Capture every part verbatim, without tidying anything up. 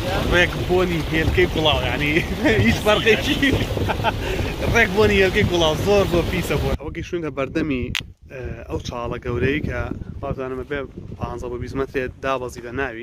ڕێک بۆنی هێلکەی گوڵاو یعنی هیچ فەرقێکی ڕێک بۆنی هێلکەی گوڵاو زۆر زۆر پیسە بووە. ئەوە گەیشتوونە بەردەمی ئەو چاڵە گەورەی کە وازانمە بێ پانزە بۆ بیست مەترێ دابەزی لە ناوی.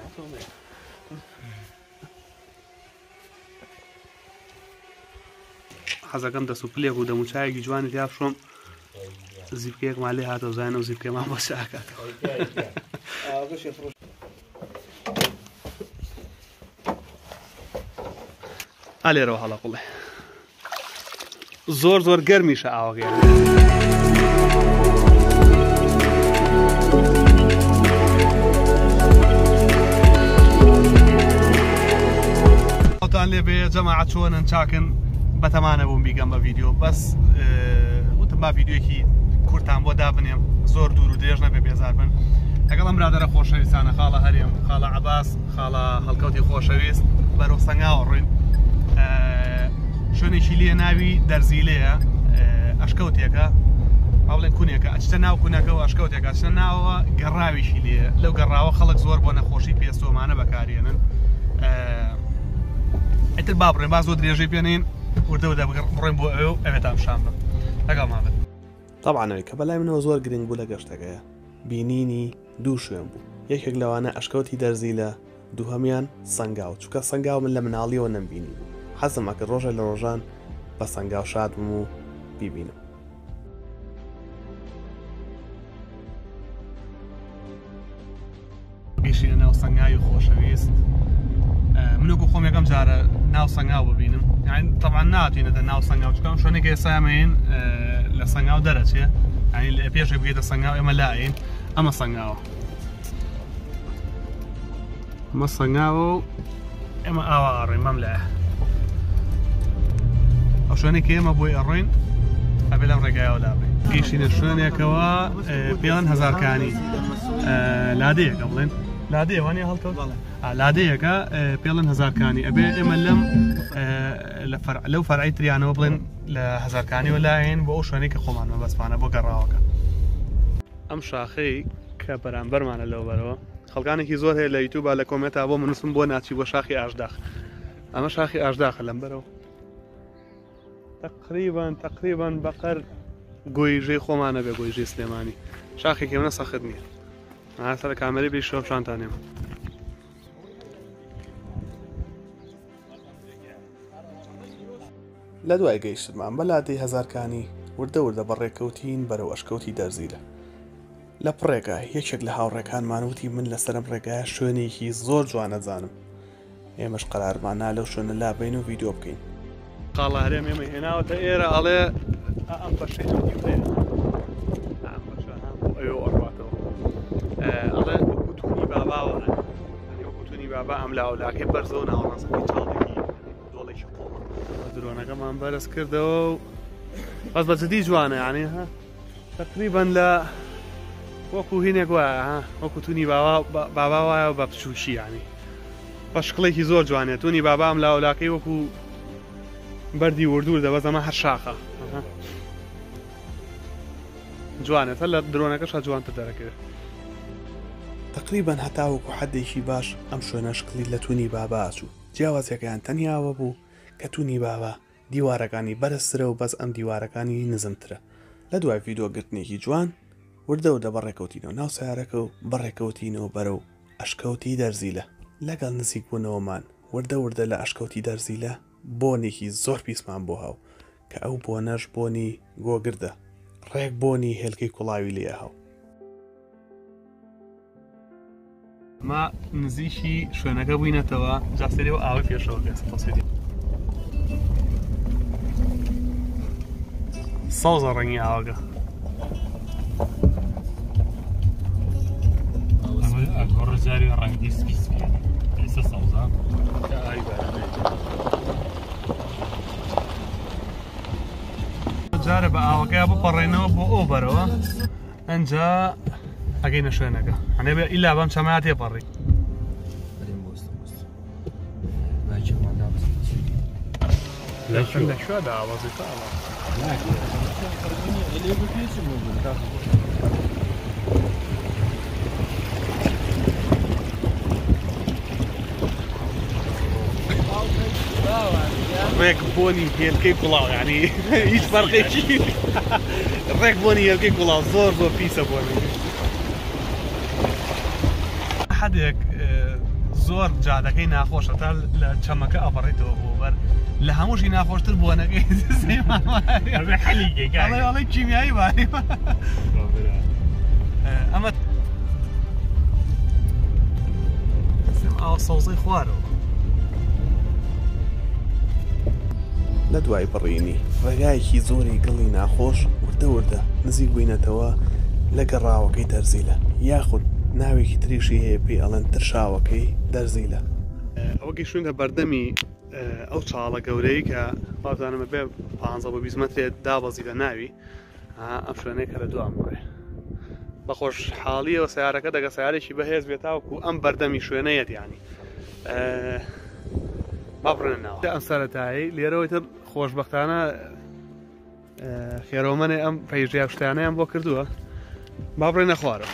حەزەکەم دەسوپلێک و دەموچایەکی جوانی تیا بشۆم زیبکەیەکمان لێ هاتەوە زانە و زیبکەمان بۆ چاکاتەوە. ئالێرەوە هەڵە قوڵێ زۆر زۆر گەرمیشە ئاوەکەیە. ئەوتان لێ بێ جەماعەت چۆنن چاکن بەتەمانە بووم بیگەم بە ڤیدیۆ بەس وتم با ڤیدیۆیەکی کورتان بۆ دابنێم زۆر دوور و درێژ نەبێ بێزار بن لەگەڵ ئەم برادەرە خۆشەویستانە خاڵە هەرێم خاڵە عەباس خاڵە هەڵکەوتی خۆشەویست بەرەو سەنگاوە ڕووین. شوێنێکی لێ ناوی دەرزیلەیە ئەشکەوتێکە هەڵێن کونێکە ئەچتە ناو کونەکە و ئەشکەوتێکە ئەچتە ناوەوە گەڕاویشی لێ لەو گەڕاوە خەڵک زۆر بۆ نەخۆشی پێستۆمانە بەکارێنن. ئیتر با بڕێن با زۆر درێژەی پێنین وردە وردە بڕێن بۆ ئەوێ ئەوێتان شام بن لەگەڵمان بن. طبعاً کە بەلای منەوە زۆر گرنگ بوو لە گەشتەکەیە بینینی دوو شوێن بوو. یەکێک لەوانە ئەشکەوتی دەرزیلە دووهەمیان سەنگاو چووکە سەنگاو من لە مناڵیەوە نەمبینی حەزم ئەکرد ڕۆژە لە ڕۆژان بە سەنگاو شاد بم و بیبینم. گەیشتینە ناو سەنگاوی خۆشەویست منوەکو خۆم یەکەم جارە ناو سەنگاو ببینم یعنی طبعاً ناتوانێتە ناو سەنگاو چکەم شوێنێکی ئێسامەین لە سەنگاو دەرەچێ یعنی پێشێ بگەیتە سەنگاو ئێمە لایین ئەمە سەنگاوە ئەمە سەنگاوە و ئێمە ئاوا ئاڕێین مەم لایە ئەو شوێنێکی ئێمە بۆی ئەڕۆین ئەبێ لەم ڕێگایەوە دابڕین. گەیشتینە شوێنێکەوە پێڵەن هەزارکانی لادەیەکە بڵێن لادەیە وانێ هەڵکەوت لادەیەکە پێڵەن هەزارکانی ئەبێ ئێمە لەم لەو فەرعی تریانەوە بڵێن لە هەزارکانیەوە لایەن بۆ ئەو شوێنەی کە خۆمان مەبەستمانە بۆ گەڕاوەکە. ئەم شاخەی کە بەرامبەرمانە لەو بەرەوە خەڵکانێکی زۆر هەیە لە یوتیوب لە کۆمنتە بۆ منووسم بۆ ناچی بۆ شاخی ئاشداخ ئەمە شاخی ئاشداخە لەم بەرەوە تقریبان تقریبان بەقەر گۆیژەی خۆمانە بێ گۆیژەی سلێمانی شاخێکی منە سەخت نییە سەر کامەری بێ شۆ شانتانێم. لە دوای گەیشتمان بە لادەی هەزارکانی وردە وردە بەڕێکەوتین بەرەو ئەشکەوتی دەرزیلە. لە پڕێگا یەکێک لە هاوڕێکانمان وتی من لەسەرم ڕێگایە شوێنێکی زۆر جوانەزانم ئێمەش قەرارماننا لەو شوێنە لابین و ڤیدیۆ بکەین. خاڵە هەرێم ئێمە هێناوەتە ئێرە ئەڵێ ئەم بەشەی ئەوێ ئەڕاتەوە ئەڵێ وەکوتونی باباوە وەکوتونی بابا ئەم لاولاکەی بەرزە و ناوەڕاستەکەی چاڵێکی دۆڵێکی قۆڵە درۆنەکەمان بەرز کردەوە و بەس بەجددی جوانە یعنی ها تقریبا لە وەکو هینێک وایە ها وەکوتونی بابا وایە بە بچووشی یعنی بە شقڵێکی زۆر جوانێت تونی بابا ئەم لاولاکەی وەکو بەردی وردوور دەبەز ئەمە هەر شاخە جوانێت هەر لە درۆنەکەشە جوانتر دەرەکەوێت. تقریبا هەتاوەکو حەدێکی باش ئەم شوێنە شقلی لە تونی بابا ئاچوو جیاوازیەکەیان تەنیاوە بوو کە تونی بابا دیوارەکانی بەرزترە و بەس ئەم دیوارەکانی نزمترە. لە دوای ڤیدۆگرتنێکی جوان وردە وردە بەڕێکەوتینەوە ناو سیارەکە و بەڕێکەوتینەوە بەرەو ئەشکەوتی دەرزیلە. لەگەڵ نزیک بوونەوەمان وردە وردە لە ئەشکەوتی دەرزیلە بۆنێکی زۆر پیسمان بۆ هاو کە ئەو بۆنەش بۆنی گۆگردە ڕێک بۆنی هێلکەی کوڵاوی لێ هاو. ما نزیکی شوێنەکە بووینەتەوە جاسەرەوە ئاوە پێشەوە بێت سەوزە ڕەنگی ئاوەکە ڕزاری ڕەنگی سپیسپێ ئێستا سەوزە جارە بە ئاوەکەی بپەڕێنەوە بۆ ئەو بەرەوە ئەنجا ئەگەینە شوێنەکە هەنێ بێ ئیلا بەم چەمایە تێپەڕی لەشوە داوازی تاڵە ڕێک بۆنی هێلکەی کوڵاو یعنی هیچ فەرقێکی ڕێک بۆنی هێلکەی کوڵاو زۆر زۆر پیسە بۆنی حدێک زۆر جادەکەی ناخۆشە تا لە چەمەکە ئەپەڕێتەوە بۆ بەر لە هەمووشی ناخۆشتر بۆنەکەی حەلیگەڵی کیمیایی وای ئەمە ئاو سەوزەی خوارەوە لە دوای بڕینی ڕێگایەکی زۆری گڵی ناخۆش وردە وردە نزیک بووینەتەوە لە گەڕاوەکەی دەرزیلە یاخود ناوێکی تریشی هەیە پێی ئەڵەن ترشاوەکەی دەرزیلە ئەوە گەیشتوونە بەردەمی ئەو چاڵە گەورەی کە بازانمە بێ پانزە بۆ بیست مەترێت دابەزی لە ناوی ئەم شوێنەی کە لە دوام وایە بەخۆش حاڵیەوە سیارەکە دەگە سیارێکی بەهێز بێتاوەکو ئەم بەردەمی شوێنەیەت ینی با بڕێنە ناوە ئەم سەرەتایی لێرەوەی تر خۆشبەختانە خێرۆمەنێ ئەم پەیژیا شتانەیان بۆ کردووە با بڕێنە خوارەوە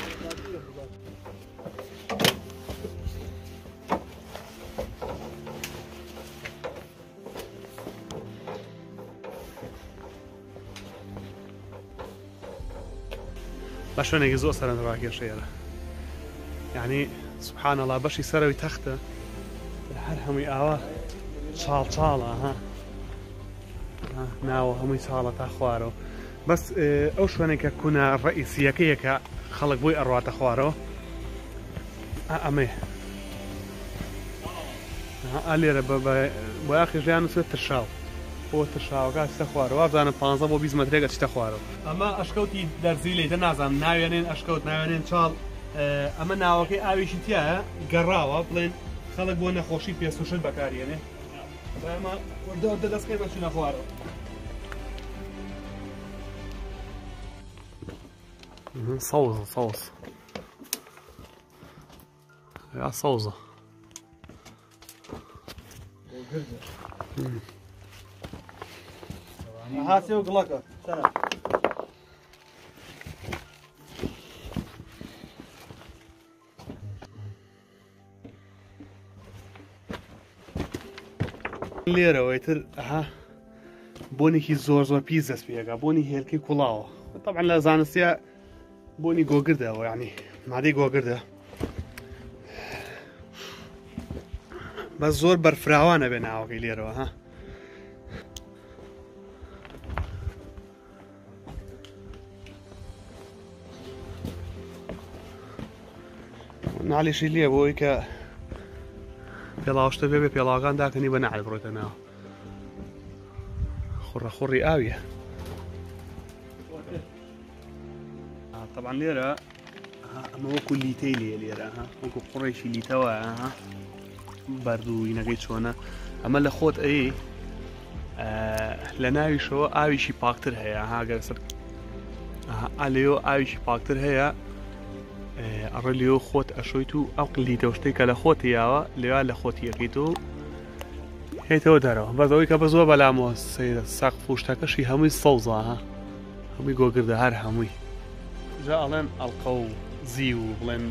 بە شوێنێکی زۆر سەرنجڕاکێشەیەرە یعنی سوبحانەڵڵا بەشی سەرەوەی تەختە هەر هەمووی ئاوا چاڵ چاڵە ها ناوە هەمووی چاڵە تا خوارەوە بەس ئەو شوێنێکە کوونە ڕئیسیەکەیە کە خەڵک بۆی ئەڕواتە خوارەوە ئەمێ لێرە بۆ یاخیژیان نووسێت ترشاو بۆ ترشاوەکە چتە خوارەوە بزانم پانزە بۆ بیست مەترێکە چتە خوارەوە ئەمە ئەشکەوتی دەرزیلەی دە نازانم ناوێنێن ئەشکەوت ناوێنێن چاڵ ئەمە ناوەکەی ئاویشی تایە گەڕاوە بڵێن خەڵک بۆ نەخۆشی پێسوشت بەکارێنێ ئەمە وەردە دەستکەی بەچوونە خوارەوە سەوزە سەوز یا سەوزە هاسێ و گڵەکە لێرەوەی تر ئەها بۆنێکی زۆر زۆر پیس دەست پێەکە بۆنی هێلکەی کوڵاوە طبعا لە زانستیە بۆنی گۆگردەوە یعنی مادەی گۆگردە بە زۆر بەرفراوانە بێ ناوەکەی لێرەوە ها ناڵیشی لێ بۆی کە پێڵاوشتە بێ بێ پێڵاوەکان داکەنی بە نەعل بڕۆیتە ناوە خوڕە خوڕی ئاویە طبعا لێرە ئەمە وەکو لیتەی لێ لێرە وەکو قوڕێکی لیتەوە بەردووینەکەی چۆنە ئەمە لە خۆت ئەی لە ناویشەوە ئاویشی پاکتر هەیە هاگەر سەر ئالێەوە ئاویشی پاکتر هەیە ئەڕێ لێەوە خۆت ئەشۆیت و ئەو لیتە شتێک کە لە خۆتی یاوە لێوا لە خۆتی یەکەیت و هێتەوە دەرەوە بەزەوەی کە بە زۆر بەلامەوە سەیرە ساق فوشتەکەشی هەمووی سەوزە ها هەمووی گۆگردە هەر هەمووی جا ئەڵێن ئەڵقە و زی و بڵێن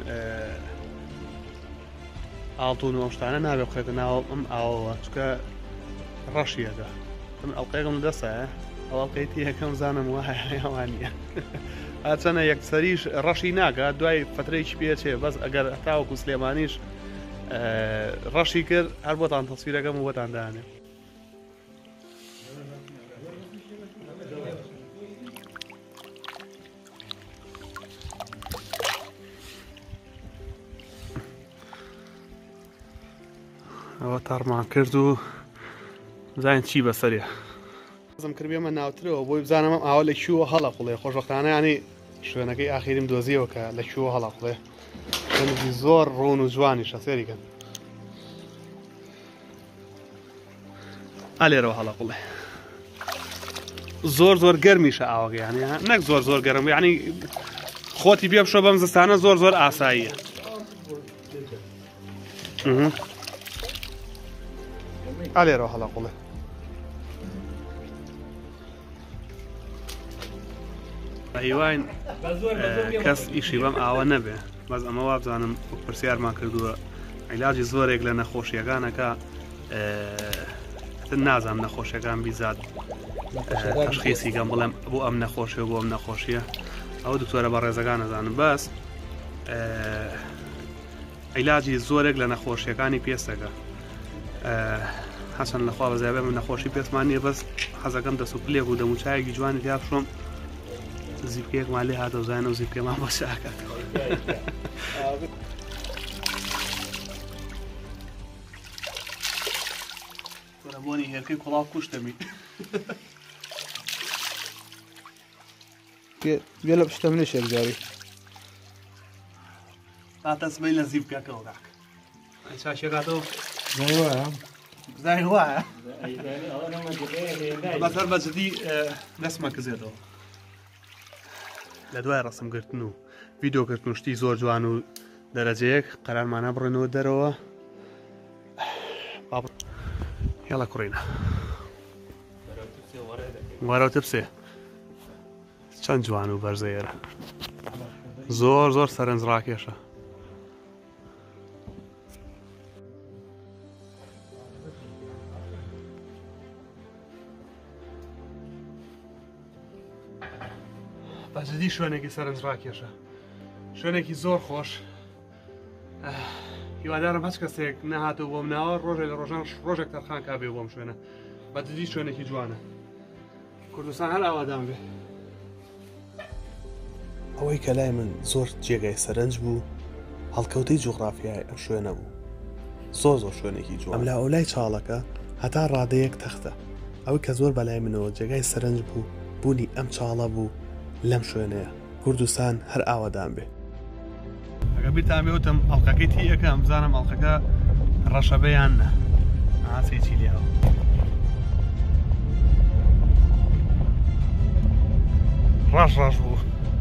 ئاڵتون و ئەم شتانە نابێ بخێتە ناوە ئەم ئاوەوە چکە ڕەشیەکە من ئەڵقەیەکم دەسە ئەڵقەیەتی یەکەم زانم وایە ئەوانە ئاچەنە یەکسەریش ڕەشی ناکات دوای فترەیەکی پێچێ بەس ئەگەر تاوەکو سلێمانیش ڕەشی کرد هەر بۆتان تەسویرەکەم و بۆتان دانێ ئەوە تاڕمان کرد و زانین چی بەسەریە زم کرد بێمە ناوترەوە بۆی بزانم ئەم ئاوە لە کووە هەڵە قوڵێ خۆشبەختانە ینی شوێنەکەی ئاخیریم دۆزیەوە کە لە کووە هەڵە قوڵێ شوێنێکی زۆر ڕۆن و جوانیشە سێریکەن ئالێرەوە هەڵە قوڵێ زۆر زۆر گەرمیشە ئاوەکە یعنی نەک زۆر زۆر گەرم یعنی خۆتی پێ بشۆ بەم زستانە زۆر زۆر ئاساییە ئالێرەوە هەڵە قوڵێ هیواین کەس ئیشی بەم ئاوە نەبێ بەس ئەمە وا بزانم پرسیارمان کردووە عیلاجی زۆرێک لە نەخۆشیەکانەکە ئەتر نازانم نەخۆشیەکان بیزات تەشخیصیکەم بڵێم بۆ ئەم نەخۆشیە بۆ ئەم نەخۆشیە ئەوە دکتۆرە بە ڕێزەکان نەزانم بەس عیلاجی زۆرێک لە نەخۆشیەکانی پێستەکە حەسەن لەخوا بەزیابێ من نەخۆشی پێستمان نییە بەس حەزەکەم دەسوپلێک و دەموچایەکی جوانی تیا بشۆم زیبکەیەکمان لێ هاتە وزانە و زیبکەمان بەش ئاکات بۆنی هێرکەی کوڵاو کوشتەمی بێ لە پشتە منیش یەکجاری تاتەسمەی لە زیبکەکەەوە کاک چاشێکاتەوە بزای وایە بەسەر بەجددی دەستمە کزێتەوە لە دوای ڕسمگرتن و ڤیدۆکردن شتی زۆر جوان و دەرەجەیەک قەرارمانە بڕێنەوە دەرەوە هێڵە کوڕینە وەرەوتە بسێ چەند جوان و بەرزەیەرە زۆر زۆر سەرنج ڕاکێشە بەجددی شوێنێکی سەرنج ڕاکێشە شوێنێکی زۆر خۆش هیوادارم هەچ کەسێک نەهاتوو بۆم ناوە ڕۆژێک لە ڕۆژان ڕۆژێک تەرخان کابێ بۆم شوێنە بەجددی شوێنێکی جوانە کوردستان هەر ئاوادان بێ ئەوەی کە لای من زۆر جێگای سەرنج بوو هەڵکەوتەی جوغرافیای ئەم شوێنە بوو زۆر زۆر شوێنێکی جوان ئەم لە ئەولای چاڵەکە هەتا ڕادەیەک تەختە ئەوەی کە زۆر بەلای منەوە جێگای سەرنج بوو بوونی ئەم چاڵە بوو لەم شوێنەیە کوردستان هەر ئاوادان بێ ئەگە بیرتان بێوتم ئەڵلقەکەی تی ئەەکەم بزانم ئەڵلقەکە ڕەشەبەیان نە ئاسێکی لێەوە ڕەش ڕەش بوو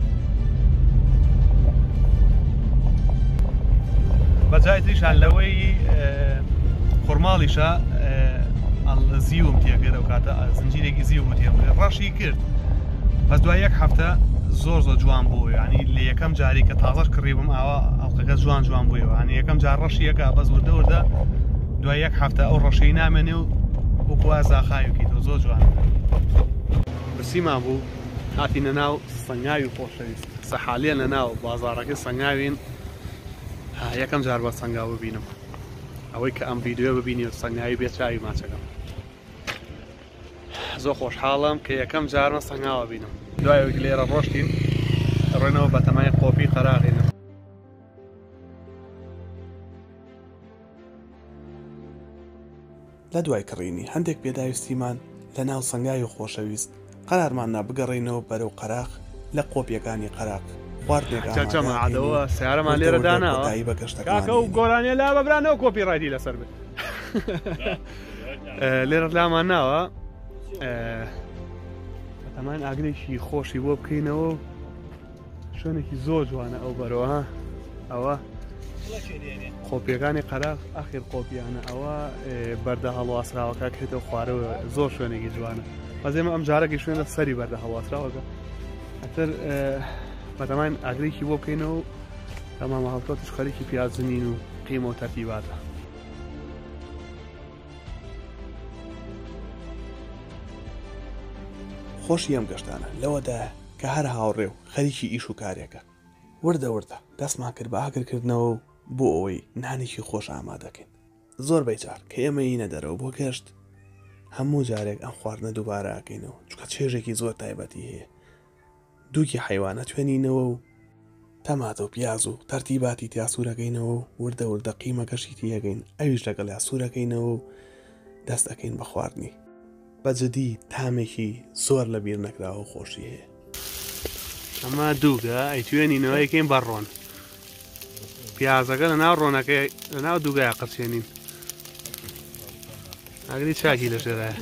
بەجای تریشان لەوەی خورماڵیشە زیوم تێگەرە و کاتە زنجیرێکی زیوم تێ ڕەشی کرد بەس دوای یەک هەفتە زۆر زۆر جوان بوو ینی لە یەکەم جاری کە تازەش کڕیبم ئاوا ئەڵلقەکە جوان جوان بوویەوە ینی یەکەم جار ڕەشی یەکە بەس وردە وردە دوای یەک هەفتە ئەو ڕەشەی نامێنێ و وەکووا زاخایوکیتەوە زۆر جوان برسیمان بوو هاتینە ناو سەنگاوی خۆشەویست سەحالیە لە ناو بازاڕەکەی سەنگاوین یەکەم جار بە سەنگاو ببینم ئەوەی کە ئەم ڤیددیۆ ببینی و سەنگاوی بێت چاوی ماچەکەم زۆر خۆشحاڵم کە یەکەم جارمە سەنگاوە بینم دوای لێرە ڕۆشتین ڕێنەوە بە تەمای قۆپی قەراغینم لە دوای کڕینی هەندێک پێداویستیمان لە ناو سەنگاوی خۆشەویست قەرارماننا بگەڕێنەوە بەرەو قەراق لە قۆپیەکانی قەراق خواردنێکەوە سیارەمان لێرە داناوە کاکە و گۆرانیە لا بەبرانەوە کۆپی ڕایدی لەسەر بێت لێرە لامان ناوە بەتەمان ئاگرێکی خۆشی بۆ بکەینەوە شوێنێکی زۆر جوانە ئەو بەرەوە ئەوە قۆپیەکانی قەراق ئاخیر قۆپیانە ئەوە بەردە هەڵواسراوەکە کێتەوە خوارەوە زۆر شوێنێکی جوانە بەزێمە ئەم جارێکی شوێنە سەری بەردە هەڵواسراوەکە ئەتر بەتەمان ئاگرێکی بۆ بکەینەوە تەمامە هەڵکەوتش خەریکی پیازنین و قیمە و تەرتیباتە خۆشی ئەم گەشتانە لەوەدا کە هەر هاوڕێ و خەریکی ئیش و کارێکە وردە وردە دەستمان کرد بە ئاگرکردنەوە بۆ ئەوەی نانێکی خۆش ئامادەکەین زۆر بەیجار کە ئێمە یینە دەرەوە بۆ گەشت هەموو جارێک ئەم خواردنە دووبارە ئاکەینەوە چونکە چێژێکی زۆر تایبەتی هەیە دووکی حیوانە توێنینەوە و تەماتە و پیاز و تەرتیباتی تیا سوورەکەینەوە و وردە وردە قیمەکەشی تیەکەین ئەویش لەگەڵ یا سوورەکەینەوە و دەست دەکەین بە خواردنی بەجددی تامێکی زۆر لە بیر نەکراوە خۆشی هەیە ئەمە دووگە ئەی توێنینەوە یەکەین بەڕۆن پیازەکە لە ناو ڕۆنەکەی لە ناو دووگای قەرچێنین ئاگری چاکی لە ژێرایە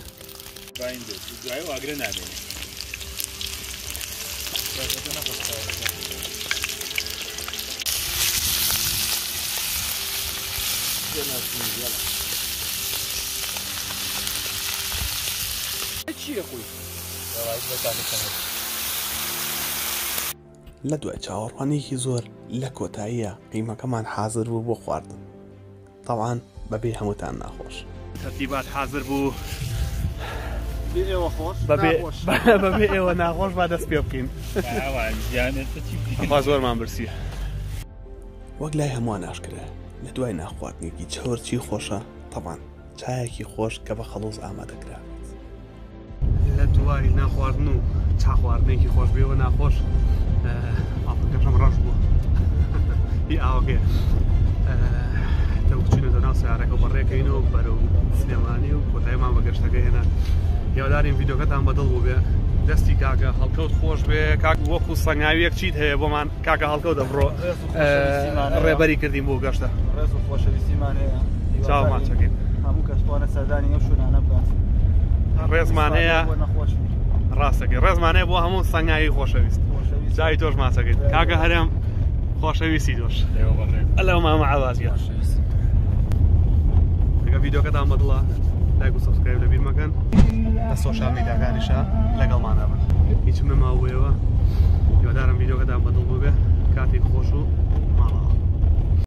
لە دوای چاوەڕوانێکی زۆر لە کۆتاییە قیمەکەمان حازر بوو بۆ خواردن تەواان بەبێ هەمووتان ناخۆش تەرتیبات حازر بوو ئێوە خۆش بەبێ ئێوە ناخۆش با دەست پێ بکەین خوا زۆرمان برسی وەک لای هەمووان ئاشکرا لە دوای ناخواردنێکی چۆر چی خۆشە تەمان چایەکی خۆش کە بە خەڵوز ئامادەکرا لە دوای ناخواردن و چاخواردنێکی خۆش بێەوە ناخۆش ئاپەکەشم ڕەش بوو هی ئاوەکێ دەوچینە ناو سیارەکە بەڕێکەینەوە بەرەو سلێمانی و کۆتاییمان بە گەشتەکە هێنا هێوادارین ڤیدۆکەتان بەدڵ بوو بێ دەستی کاکە هەڵکەوت خۆش بێ کاک وەکو سەنگاویەک چیت هەیە بۆمان کاکە هەڵکەوت دەبڕۆ ڕێبەری کردین بۆ گەشتە ڕێز و خۆشەویستیمان هەیە چاومان چەکەین هەموو کەسوانە سەردانی ئەو شوێنانە بکات ڕێزمان هەیە ڕاستەکەی ڕێزمانەیە بۆ هەموو سەنگاوی خۆشەویست جای تۆش ماچەکەیت کاکە هەرێم خۆشەویستی تۆش ئەلەو مامە عەوازیە ئەگە ڤیدۆکەتان بەدڵە لایک و سەبسکرایب لەبیر مەکەن لە سۆشیال میدیاکانیشە لەگەڵمانە بن هیچم نەماوەیەوە هیوادارم ڤیدۆکەتان بەدڵ